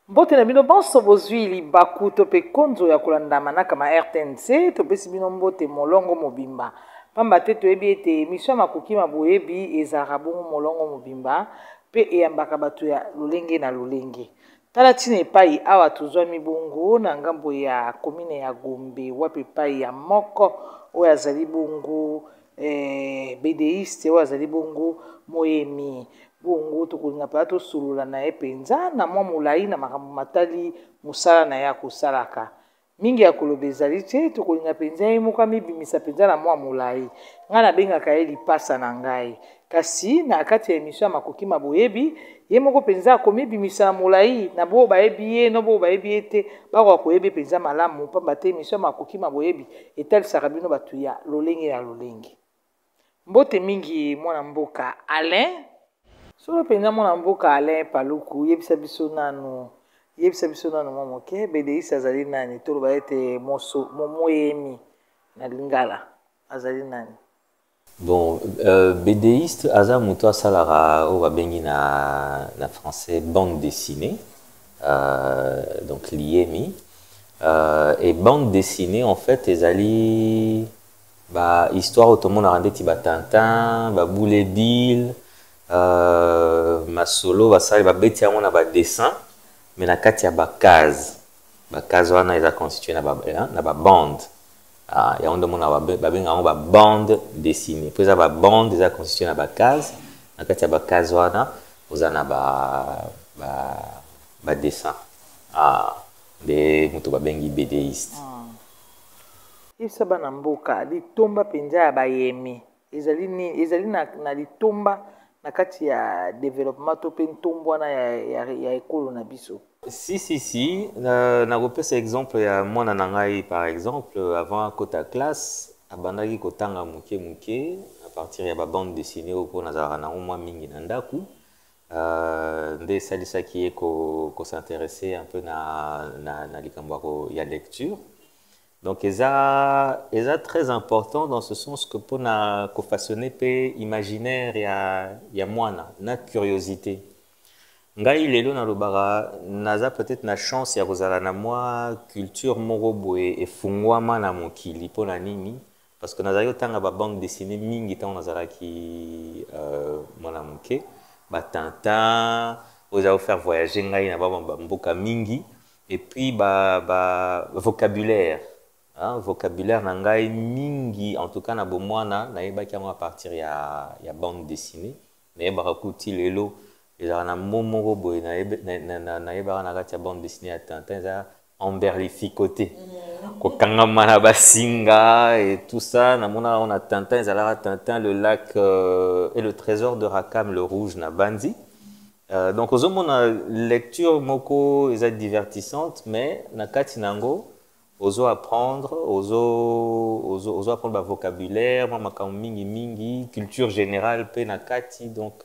Mbote na bino bonso bozwi libaku to pe konzo ya kolandama na kama RTNC to pesi bino mbote molongo mobimba. Pamba te toyebi ete émission makoki maboyebi ezalaka bongo molongo mobimba pe eyambaka bato ya lolenge na lolenge. Tala tina epai awa tozwami bongo na ngambo ya komine ya Gombe wapi epai ya moko oyo azali bongo BDiste oyo azali bongo Moyemi. Bongo tokolinga pa tosolola na ye penza na mwa molai na makambo matali mosala na ye akosalaka mingi ya koloba ezali te tokolinga penza ye moko amibimisa penza na mwa molai ngai nabengaka ye lipasa na ngai kasi na kati ya émission ya makoki maboyebi ye moko penza akomibimisa na molai na bo bayebi ye no bo bayebi ye te bakoka koyebi penza malamu pamba te émission ya makoki maboyebi etalisaka bino bato ya lolenge na lolenge. Mbote mingi mwana mboka Alain solo penza mwana mboka Alain Paluku yebisa biso nanu mwa moke BDiste azali nani toloba ete Moyemi na Lingala azali nani. Bon, BDiste aza moto asalara oyo babengi na français bande dessinée, donc liemi, et bande dessinée en fait ezali ba histoire otomonaka ndeti Tintin, Boule Bill, masolo basali babeti yango na dessin mais na kati ya base wana eza constitué na bande yango nde mona babenga yango bande dessinée mpo eza bande eza constitué na case na kati ya case wana oza na dessin nde moto babengi BDiste. Yebisa bana mboka litomba penza ya bayemi ezali na litomba na kati ya développement to pe ntombo wana ya ekolo na biso. Si nakopesa exemple ya mwana na ngai par exemple avant kota classe abandaki kotanga moke à partir ya bande dessinée oyo mpo nazalaka nango mwa mingi na ndaku nde esalisaki ye s'intéresser un peu na likambo ya lecture. Donc, eza très important dans ce sens que pour na façonner pe imaginaire ya mwana na curiosité. Ngai lelo na lobara naza peut-être na chance ya kozala na mwa culture moko boye efungwama na mokili pona nini parce que nazali otanga bande dessinée mingi ntango nazalaki mwana moke Tintin oza faire voyager ngai na bamboka mingi et puis vocabulaire vocabulaire na ngai mingi en tout cas na bomwana nayebaki yango à partir ya bande dessinée nayebaka kuti lelo ezala na momoko boye nayebaka na kati ya bande dessinée ya Tintin eza emberlificoté kokangama na basinga et tout ça namonaka na Tintin ezalaka Tintin le lac et le trésor de Rakam le rouge na bandi. Donc ozomona lecture moko eza divertissante mais na kati nango ozo apprendre apprendre vocabulaire makambo mingi culture générale pe na kati donc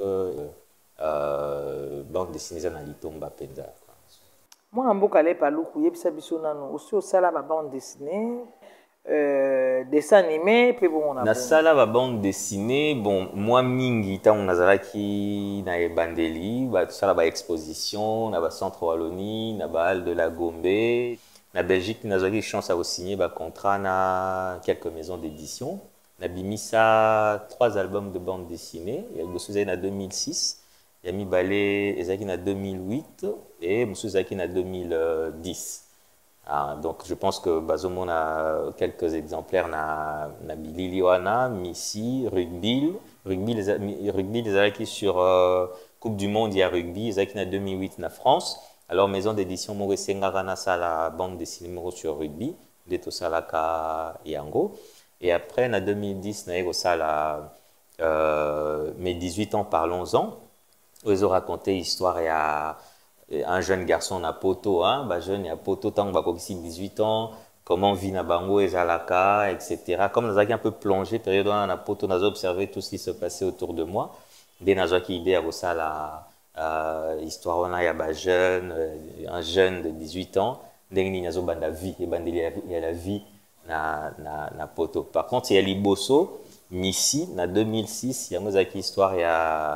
bande dessinée na litomba penza. Mwana mboka Alain Paluku yebisa biso nanu osi osala bande dessinée dessin animé pe bon na sala bande dessinée bon moi mingi ntango nazalaki na ebandeli tosala exposition na centre Wallonie na Halle de la Gombe na Belgique nazalaki chance à signer contrat na quelques maisons d'édition na bimisa 3 albums de bande dessinée ya liboso ezali na 2006 ya mibale ezalaki na 2008 et mosusu ezalaki na 2010. Donc je pense que Bazomo a quelques exemplaires na bilili wana Missy rugby les a sur Coupe du monde il y a rugby les a 2008 na France. Alors maison d'édition Moresenga Rana la bande dessinée sur rugby de tout ça la yango et après en 2010 na ça mes 18 ans parlons-en où ils ont raconté histoire il y a un jeune garçon na poto jeune ya poto tant ba 18 ans comment vit na bango ezalaka etc. Comme nous avons un peu plongé période na poto nous observé tout ce qui se passait autour de moi dès nous avons idée à ça la histoire on a ya un jeune de 18 ans ndenge nazo banda vie et bandeli ya la vie na poto. Par contre il y a liboso Missy na 2006 il y a une histoire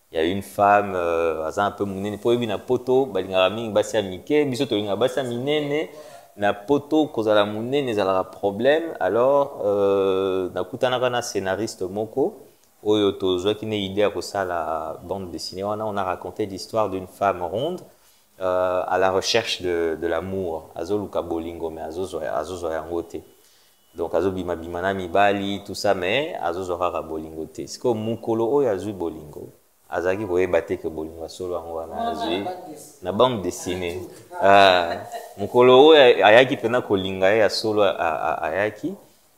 Il y a une femme, un peu mounene, pour une poto, balingarami, basia mike, bisoto linga basia minene, na poto, kozala mounene, zala problème. Alors, na kutanaka na scénariste moko, oyo tozwa ki ne idée à ça la bande dessinée. On a raconté l'histoire d'une femme ronde à la recherche de l'amour. Azo luka bolingo, mais azo yango te. Donc azo bima bimana mibali, tout ça, mais azo zora bolingo te. C'est comme mukolo oyo azui bolingo. Azaki voye bate que bolingo solo angwana azui na bande dessinée. Mukolo oyo ayaki pena kolinga ya solo ayaki.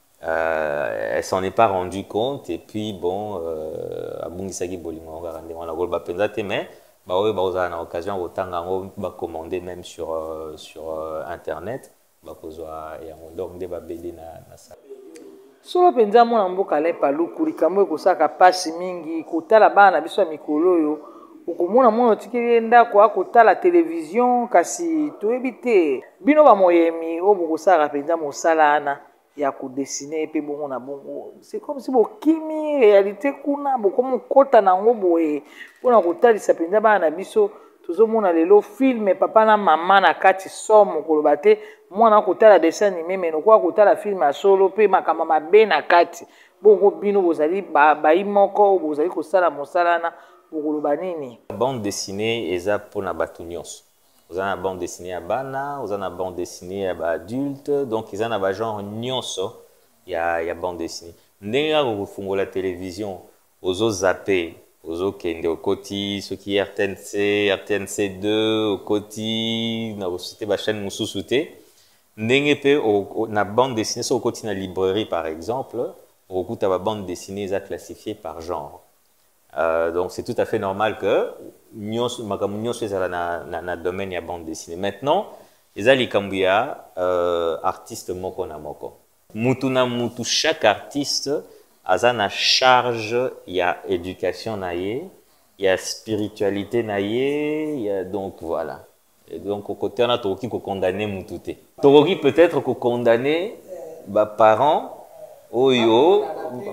Elle s'en est pas rendu compte et puis bon abungisaki bolingo ngara ndenge na golba penza te, mais ba oyo ba oza na occasion otanga ngo ba commander même sur internet ba kozwa ya donc de ba beli na sa solo penza mona mboka le paluku likambo ekosaka pasi mingi kotala bana biso ya mikolo oyo okomona mona otikeli ndako akotala television kasi toyebi te bino bamoyemi oyo bokosaka penza mosala ana ya kodesine pe bongo na bongo. C'est comme si bokimi réalité kuna bokomo kota nango boye mpona kotalisa penza bana biso tozomona lelo film papa na mama na kati somo koloba te mwana kotala dessin animé mais nokoa kotala film ya solo pe makambo mabe na kati bongo bino bozali bayi moko bozali kosala mosala na bokoloba nini. Bande dessinée eza mpona bato nyonso. Vous avez une bande dessinée à bana, vous avez une bande dessinée à adulte, donc ils ont un genre nyonso, il y a bande dessinée. N'enga vous fungez la télévision, aux autres zappés, aux autres kende au koti, ceux qui RTNC 2 au koti, na société ba chaîne mususute. N'enga pe na bande dessinée sur au koti na librairie par exemple, au coup ta bande dessinée est classifiée par genre. Donc c'est tout à fait normal que nous sommes dans le domaine de la bande dessinée. Maintenant, les alikambuya artiste moko na moko. Mutu na mutu, chaque artiste a une charge, il y a éducation naie, il y a spiritualité naie, il y a donc voilà. Et donc au côté on a toki ko condamner mutute. Toki peut-être ko condamner ba parents oyo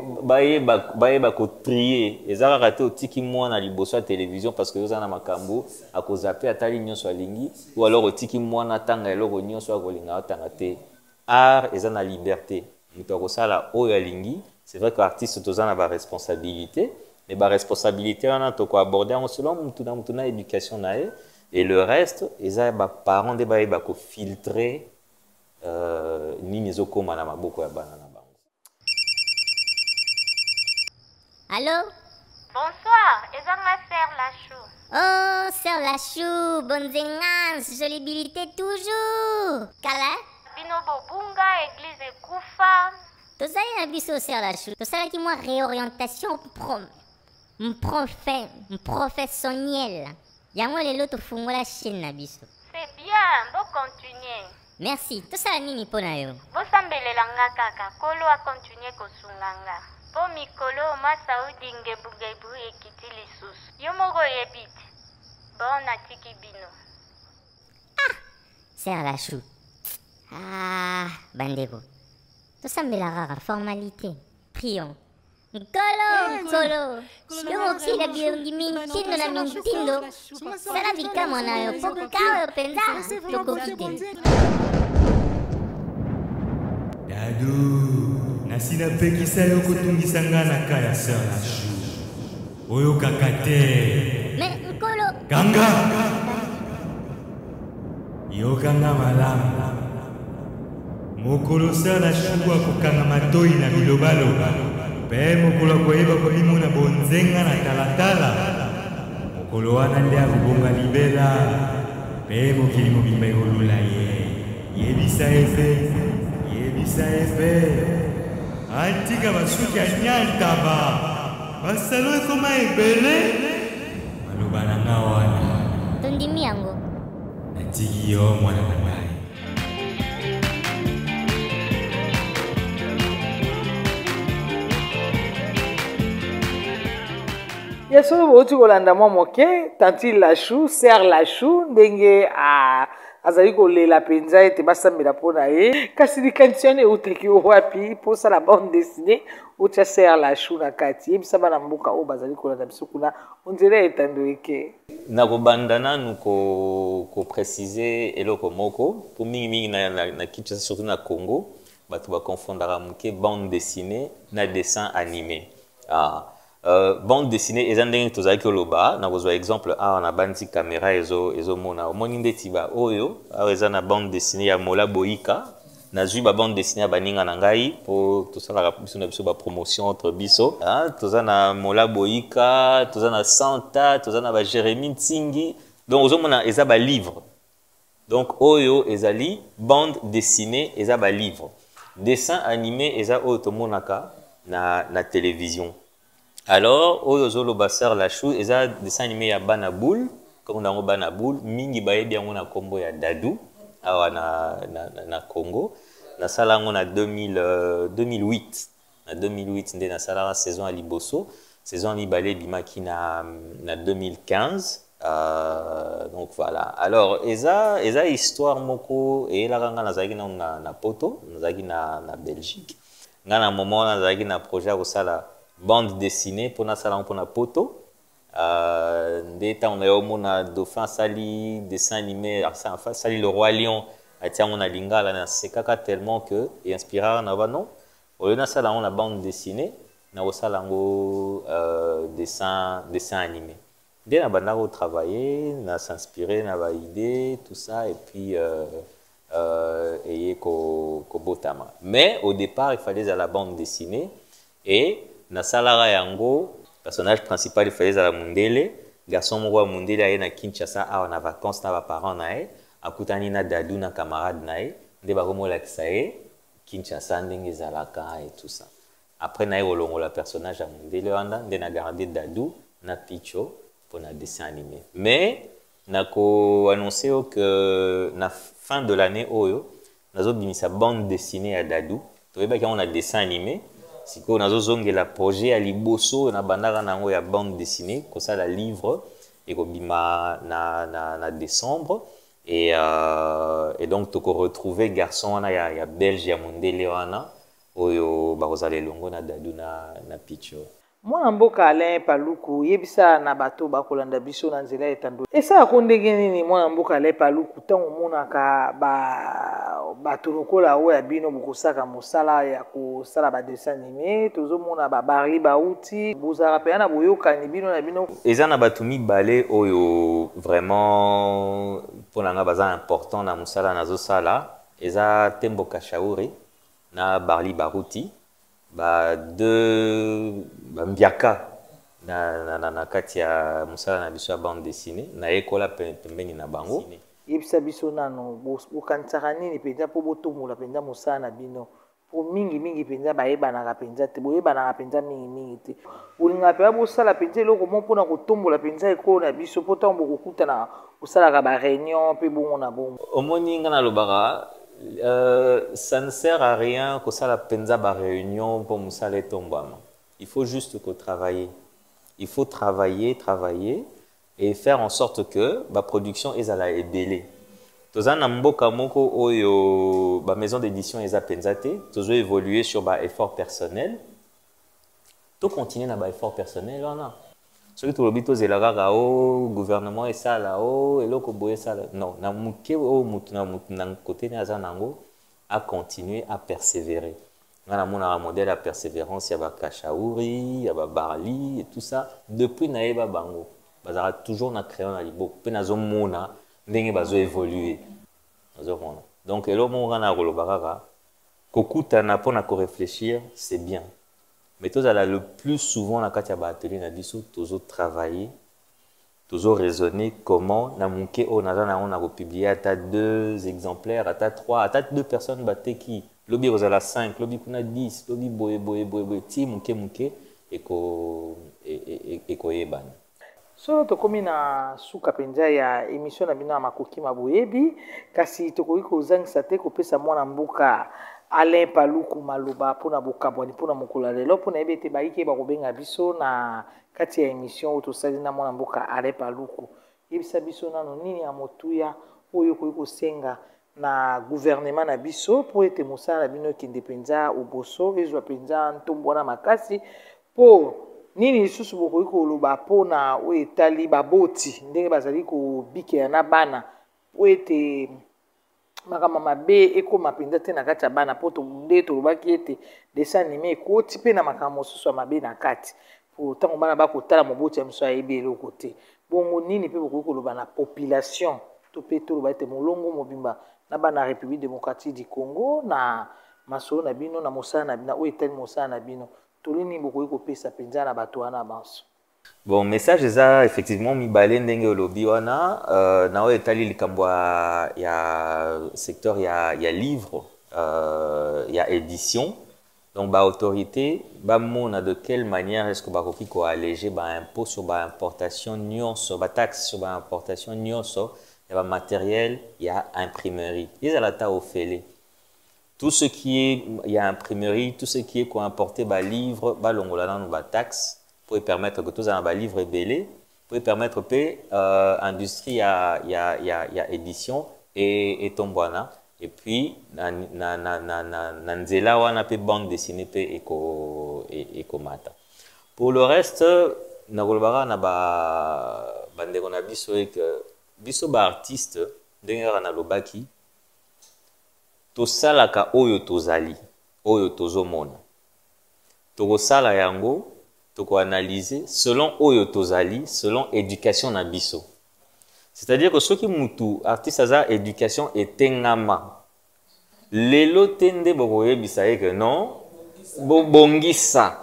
ba ko trier ezaka raté otiki mwana liboso ya télévision parce que ozana makambo akozape atali nyonso alingi ou alors otiki mwana tanga eloko nyonso akolinga atanga te. Art eza na liberté mutu akosala oyo alingi. C'est vrai que artiste tozana ba responsabilité, mais ba responsabilité wana toko aborder en selon mutu na éducation nae et le reste eza ba parents de ba ko filtrer nini ezokoma na maboko ya bana. Allô? Bonsoir, et ça ma sœur Lachou. Oh, sœur Lachou, bonnes énances, jolibilité toujours. Kala? Binobo Bunga, église Koufa. Tosali na biso, sœur Lachou. Tosali ki moi réorientation professionnelle. Yango lelo tofungola chaîne na biso. C'est bien, bon continuer. Merci. Tosala nini pona yo? Bosambelelanga kaka, kolo a continuer kosunganga. Po mikolo masaudi ngebu ekiti lisusu. Yo moko yebiti. Bon atiki bino. Ah, sœur Lachou. Ah, bandeko. Tosambela rara formalité. Prions. Nkolo. Yo mokila biongi mintindo na mintindo. Sala bikamo na yo pokawa penza. Tokokite. Dadu. Nasina pekisa yo kotungisa nga na kaya sœur Lachou. Oyo kakate. Mais Nkolo. Kanga. Yo kanga malamu. Mokolo sœur Lachou akokanga matoi na bilobaloba. Pe mokolo koyeba kolimona bonzenga na talatala. Mokolo wana nde akobonga libela. Pe mokili mobimba ekolula ye. Yebisa efe. Antika basuki anyantaba basalo ekoma ebele maloba na nga wana Tondimi yango natiki yo mwana na ngai. Ya solo bouti kolanda mwa moke tanti Lachou, sœur Lachou ndenge azali kolela penza ete basambela mpona ye kasi likanisi wana eutaki wapi mposala bande dessinée otya ser la chou na kati yebisa bana mboka oyo bazali kolanda biso kuna onzela etando eke nakobanda nanu koprécise eloko moko po mingimingi na Kinshasa surtout na Congo bato bakonfondaka moke bande dessinée na dessin animé. Bande dessinée eza ndenge tozalaki koloba nakozwa exemple awa na bandi caméra ezomona omoni ndeti ba oyo awa eza na bande dessinée ya Mola Boyika nazwi ba bande dessinée ya baninga na ngai po tosalaka biso na biso ba promotion entre biso toza na Mola Boyika toza na Santa toza na ba Jérémie Ntingi donc ozomona eza ba livre donc oyo ezali bande dessinée eza ba livre dessin animé eza oyo tomonaka na télévision. Alors, Oyozolo Basser la chou, et ça, dessin animé ya Banaboul, comme on a Banaboul, mingi baye bien on a combo ya Dadou, na Congo. Na sala on a 2008. Na 2008, on a sala saison à Liboso, saison Libalé Bimaki na 2015. Donc voilà. Alors, eza histoire moko, et la ranga na zagi na poto, na zagi na Belgique. Na moment na zagi na projet au sala bande dessinée pour na salon pour na poto d'état on a au mona dauphin sali dessin animé enfin sali le roi lion a tia on a lingala na sekaka tellement que et inspirant na non au lieu na salon on a bande dessinée na au salon dessin animé dès na banda travailler na s'inspirer na ba idée tout ça et puis et ko botama mais au départ il fallait à la bande dessinée et na salara yango personnage principal il fallait à la Mundele garçon moko Mundele aye na Kinshasa awa na vacances na ba parents na ye akutani na Dadou na camarade na ye nde bakomolakisa ye Kinshasa ndenge ezalaka et tout ça après na ye kolongola personnage ya Mundele wana nde na garder Dadou na Picho pour na dessin animé mais nako annoncer que na fin de l'année oyo nazobimisa bande dessinée à Dadou toyebaki on a dessin animé siko nazozongela projet ya liboso na bandaka nango ya bande dessinée kosala livre et kobima na décembre et donc toko retrouver garçon wana ya belge ya Mundele wana oyo bakozala elongo na Dadou na Picho. Mwana mboka Alain Paluku yebisa na bato bakolanda biso na nzela etando esa akondenge nini mwana mboka Alain Paluku tango monaka bato lokola oyo ya bino bokosaka mosala ya kosala ba dessin animé tozomona babari bauti bozala pe na boyokani bino na bino eza na bato mibale oyo vraiment mpona nga baza important na mosala nazosala eza Tembo Kashauri na Barli Baruti mbiaka na kati ya mosala na biso ya bande dessinée na ekola pembeni na bango yebisa biso nano bokanisaka nini mpenza mpo botombola mpenza mosala na bino po mingi mpenza bayebanaka mpenza te boyebanaka mpenza mingi te bolingaka mpenza bosala mpenza eloko mo mpona kotombola mpenza ekolo na biso mpo ntango bokokutana bosalaka baréunion mpe bongo na bongo omoni nga nalobaka ça ne sert à rien que ça la penza ba réunion pour musala tombama. Il faut juste que travailler. Il faut travailler et faire en sorte que la production est à la ebele. Toza na mboka moko oyo ba maison d'édition eza penzate, tozo évoluer sur ba effort personnel. To continuer na ba effort personnel là. Celui qui lobby tozelaka kao gouvernement et ça là oh eloko boye ça non na muke o mutu na côté na zanango à continuer à persévérer. On a mon modèle à persévérance, il y a ba Kashauri, il y a ba Barli et tout ça depuis naeba bango. Bazara toujours na crayon na libo pe na zomona ndenge bazo évoluer. Bazomona. Donc elo mo ngana kolobaka kokuta na pona ko réfléchir, c'est bien. Mais tous le plus souvent na katia ba atelier na biso tozo travailler tozo raisonner comment na munke o na on a publié à 2 exemplaires à 3 à 2 personnes baté qui lobby rozala 5 lobby kuna 10 lobby boye ti munke et ko yebana so tokomi na suka penza ya émission na bino ya makoki maboyebi kasi tokoki kozangisa te kopesa mwana mboka Alain Paluku maloba pona bokabwani pona mokolo lelo pona ebete baiki bakobenga biso na kati ya émission to sali na mwana mboka Alain Paluku yebisa biso nano nini ya motuya oyo koki kosenga na gouvernement na biso po ete mosala na bino ekende mpenza oboso ezwa mpenza ntombo wana makasi po nini lisusu bokoki koloba mpona oyo etali baboti ndenge bazali kobikela na bana po ete makambo mabe ekóma mpenza te na kati ya bana po nde tolobaki ete dessin anime ekoti mpe na makambo mosusu ya mabe na kati po ntango bana bakotala moboti ya miso ayebi eloko te bongo nini mpe bokoki koloba na population to mpe toloba ete molongo mobimba na bana république démocratique du Congo na masolo na bino na mosala na bino oyo etali mosala na bino tolini bokoki kopesa mpenza na bato wana banso. Bon, message eza effectivement mibale ndenge olobi wana na oyo etali likambo ya secteur ya livre ya édition. Donc ba autorité bamona de quelle manière est-ce que bakoki ko alléger ba impôt sur ba importation nyonso ba taxe sur ba importation nyonso ya ba matériel ya imprimerie ezala ta ofele. Tout ce qui est, il y a imprimerie, tout ce qui est qu'on importer bas livre, bas longola bas taxe, pour permettre que tout ça bas livre belé, pour permettre que industrie y a édition et tomboana. Et puis na nzela wana pe bande dessinée pe eko mata. Pour le reste, na golbara na ba bande qu'on a biso et que biso ba artiste denga na lobaki. Tosalaka oyo tozali, oyo tozomona. Tokosala yango, toko analyser selon oyo tozali, selon éducation na biso. C'est-à-dire que soki mutu artiste aza éducation etengama. Lelo tende bokoye bisaye que non, bongisa.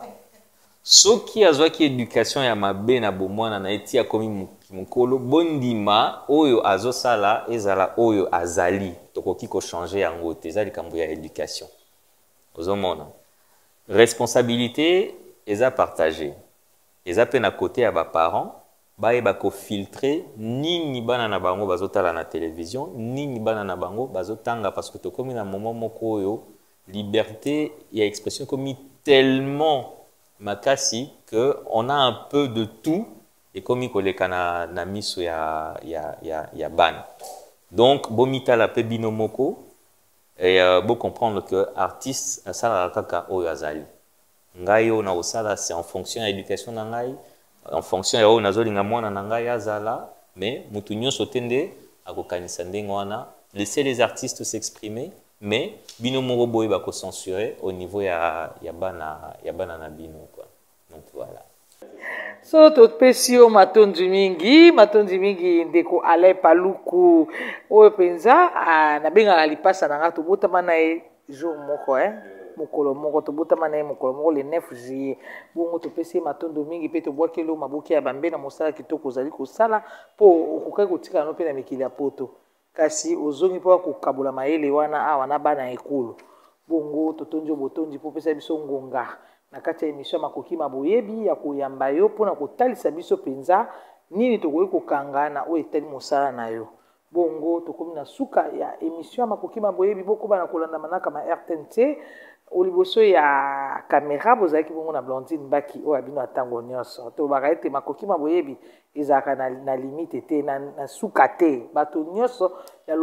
Soki azwaki éducation ya mabe na bomwana na etia komi mukolo bondima oyo azosala ezala oyo azali. Tokoki ko changer yango te ezali kambo ya éducation. Ozomona. Responsabilité eza partagée. Eza pe na côté ya ba parents ba ko filtrer nini bana na bango bazotala na télévision, nini bana na bango bazotanga parce que tokomi na moment moko oyo liberté et expression komi tellement makasi que on a un peu de tout et komi koleka na miso ya bana. Donc, bomita la pe binomoko et bon comprendre que artiste ça la kaka oyo azali. Ngai o na osala c'est en fonction de l'éducation na ngai, en fonction ya o nazolinga mwana na ngai azala, mais mutu nyonso tende akokanisa ndenge wana, laisser les artistes s'exprimer, mais binomoko boye bako censurer au niveau ya bana na bino quoi. Donc voilà. So topesi yo matondi mingi ndeko Alain Paluku oyo penza na bengaka lipasa na nga tobotama na ye jour moko mokolo moko tobotama na ye mokolo moko le 9 juillet bongo topesi ye matondo mingi mpe tobwakeli yo maboki ya bambe na mosala kitoko ozali kosala mpo okokaki kotikala no mpe na mikili ya poto kasi ozongi mpo kokabola mayele wana awa na bana ekolo bongo totondi yo botondi mpo pesa biso ngonga na kati ya émission makoki maboyebi ya koyamba yo mpona kotalisa biso penza nini tokoki kokanga na oyo etali mosala na yo bongo tokomi na suka ya émission makoki maboyebi bokoba na kolanda manaka ma RTNC oliboso ya caméra bozalaki bongo na Blondine Baki oyo abino atango nyonso tobaka ete makoki maboyebi ezalaka na limite te na suka te bato nyonso ya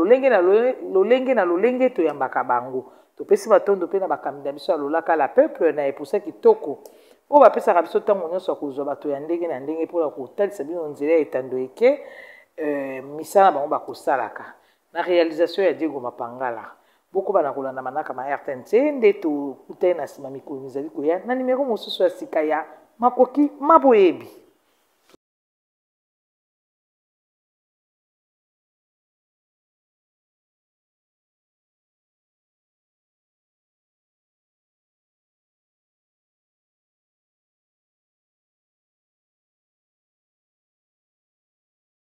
lolenge toyambaka bango topesi batondo mpe na bakambi na biso ya lolaka la peuple na epusa kitoko oyo bapesaka biso ntango nyonso ya kozwa bato ya ndenge na ndenge mpona kotalisa bino nzela ya etando eke misala bango bakosalaka na réalisation ya Diego Mapangala bokoba na kolanda manaka ma RTNC nde tokutani na nsima mikolo mizali koya na nimero mosusu ya sika ya makoki maboyebi.